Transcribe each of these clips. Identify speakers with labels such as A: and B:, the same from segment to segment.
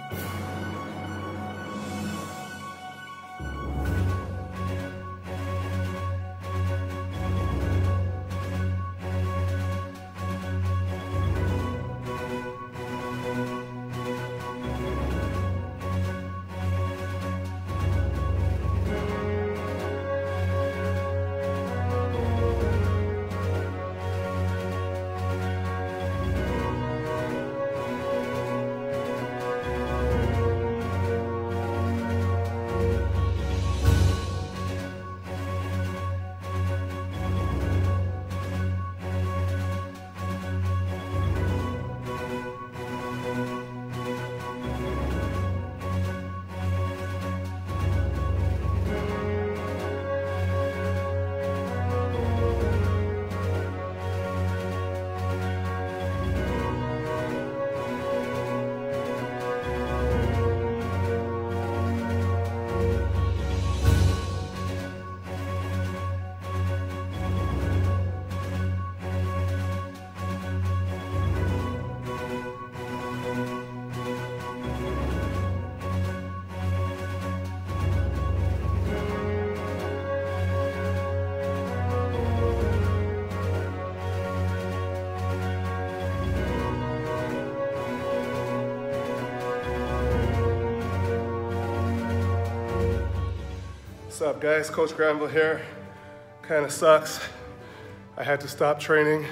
A: What's up guys, Coach Granville here. Kind of sucks. I had to stop training.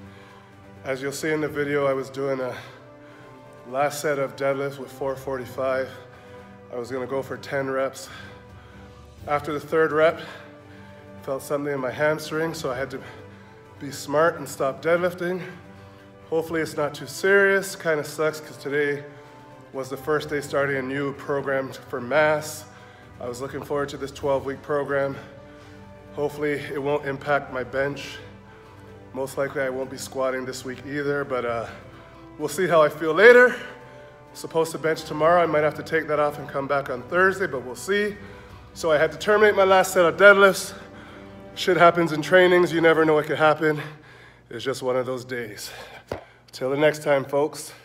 A: As you'll see in the video, I was doing a last set of deadlifts with 445. I was gonna go for 10 reps. After the third rep, felt something in my hamstring, so I had to be smart and stop deadlifting. Hopefully it's not too serious. Kind of sucks because today was the first day starting a new program for mass. I was looking forward to this 12-week program. Hopefully it won't impact my bench. Most likely I won't be squatting this week either, but we'll see how I feel later. I'm supposed to bench tomorrow. I might have to take that off and come back on Thursday, but we'll see. So I had to terminate my last set of deadlifts. Shit happens in trainings. You never know what could happen. It's just one of those days. Till the next time, folks.